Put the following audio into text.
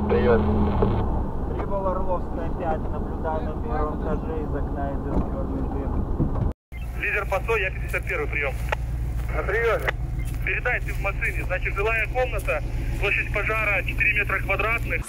Прием. Прибыл Орловская 5, наблюдаю на первом этаже, из окна идет черный дым. Лидер ПАСО, я 51, прием. На приеме. Передай, ты в машине. Значит, жилая комната, площадь пожара 4 метра квадратных.